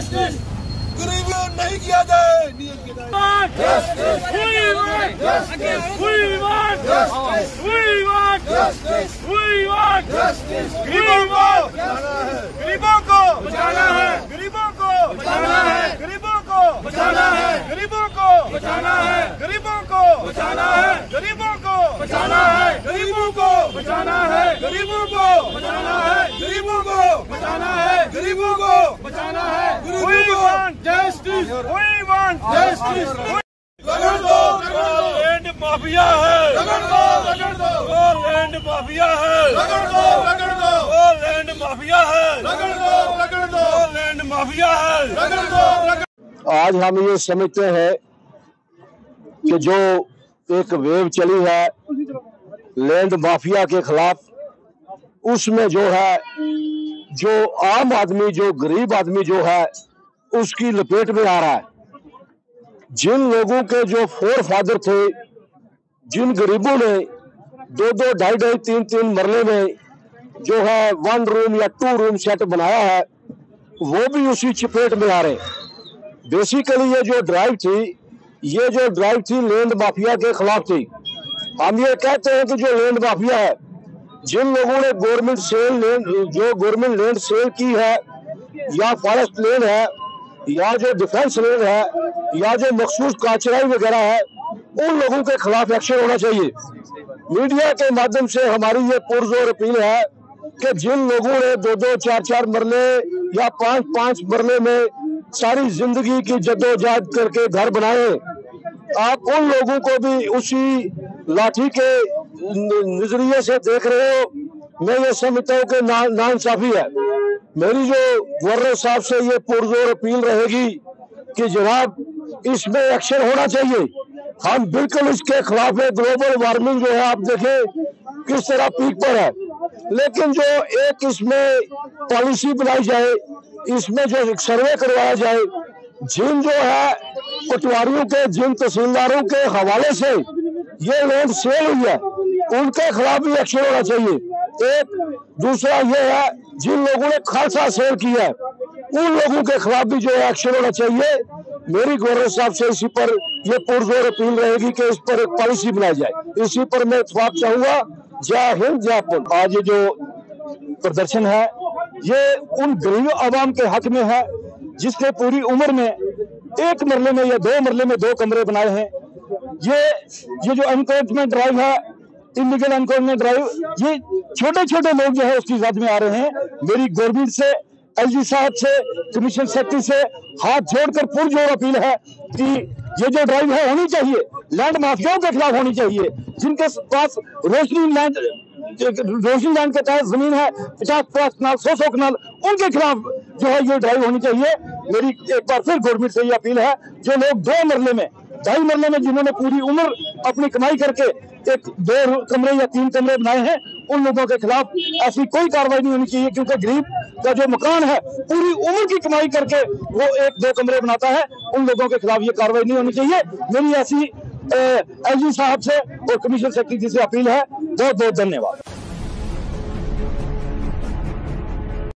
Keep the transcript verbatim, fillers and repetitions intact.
गरीबियों नहीं किया जाए, नियत किया जाए। गरीबों को गरीबों को बचाना है, गरीबों को बचाना है, गरीबों को बचाना है, गरीबों को बचाना है, गरीबों को बचाना है, गरीबों को बचाना है, गरीबों को बचाना है, गरीबों को बचाना है, गरीबों को बचाना है, गरीबों को बचाना है। We want justice, we want justice। रगड़ दो, लैंड माफिया है, रगड़ दो, रगड़ दो, वो लैंड माफिया है, रगड़ दो, रगड़ दो, वो लैंड माफिया है, रगड़ दो, रगड़ दो, वो लैंड माफिया है, रगड़ दो, रगड़। आज हम ये समझते हैं कि जो एक वेव चली है लैंड माफिया के खिलाफ, उसमें जो है जो आम आदमी, जो गरीब आदमी जो है उसकी लपेट में आ रहा है। जिन लोगों के जो फोर फादर थे, जिन गरीबों ने दो दो ढाई ढाई तीन तीन मरले में जो है वन रूम या टू रूम सेट बनाया है, वो भी उसी चपेट में आ रहे। बेसिकली ये जो ड्राइव थी, ये जो ड्राइव थी लैंड माफिया के खिलाफ थी। हम ये कहते हैं कि जो लैंड माफिया है, जिन लोगों ने गवर्नमेंट सेल लैंड, जो गवर्नमेंट लैंड सेल की है, या फॉरेस्ट लैंड है, या जो डिफेंस लैंड है, या जो मखसूस काचराई वगैरह है, उन लोगों के खिलाफ एक्शन होना चाहिए। मीडिया के माध्यम से हमारी ये पुरजोर अपील है कि जिन लोगों ने दो दो चार चार मरले या पांच पांच मरले में सारी जिंदगी की जद्दोजहद करके घर बनाए, आप उन लोगों को भी उसी लाठी के नजरिए से देख रहे हो। मैं ये समझता हूँ कि ना नाइंसाफी है। मेरी जो गवर्नर साहब से ये पुरजोर अपील रहेगी कि जनाब इसमें एक्शन होना चाहिए। हम बिल्कुल इसके खिलाफ है। ग्लोबल वार्मिंग जो है आप देखें किस तरह पीक पर है, लेकिन जो एक इसमें पॉलिसी बनाई जाए, इसमें जो सर्वे करवाया जाए, जिन जो है पटवारियों के, जिन तहसीलदारों के हवाले से ये लैंड सेल हुई है, उनके खिलाफ भी एक्शन होना चाहिए। एक दूसरा ये है जिन लोगों ने खालसा सेल किया है, उन लोगों के खिलाफ भी जो एक्शन होना चाहिए। मेरी गवर्नर साहब से इसी पर ये पुरजोर अपील रहेगी कि इस पर एक पॉलिसी बनाई जाए। इसी पर मैं इत्तेफाक चाहूंगा। जय हिंद, जय पुल। आज ये जो प्रदर्शन है ये उन गरीब आवाम के हक में है जिसने पूरी उम्र में एक मरले में या दो मरले में दो कमरे बनाए हैं। ये ये जो एनक्रोचमेंट ड्राइव है, इलीगल एनक्रोचमेंट ड्राइव, ये छोटे छोटे लोग जो है उसकी जद में आ रहे हैं। मेरी गवर्नमेंट से, एलजी साहब से, कमीशन सेक्रेटरी से हाथ जोड़कर पुरजोर अपील है कि ये जो ड्राइव है होनी चाहिए, लैंड माफियाओं के खिलाफ होनी चाहिए। जिनके पास रोशनी लैंड रोशनी लैंड के तहत जमीन है पचास पचास कनाल, सौ सौ कनाल, उनके खिलाफ जो है ये ड्राइव होनी चाहिए। मेरी एक बार फिर गवर्नमेंट से ये अपील है, जो लोग दो मरले में, ढाई मरले में, जिन्होंने पूरी उम्र अपनी कमाई करके एक दो कमरे या तीन कमरे बनाए हैं, उन लोगों के खिलाफ ऐसी कोई कार्रवाई नहीं होनी चाहिए। क्योंकि गरीब का जो मकान है पूरी उम्र की कमाई करके वो एक दो कमरे बनाता है, उन लोगों के खिलाफ ये कार्रवाई नहीं होनी चाहिए। मेरी ऐसी एलजी साहब से और कमीशन सेक्रेटरी से अपील है। बहुत बहुत धन्यवाद।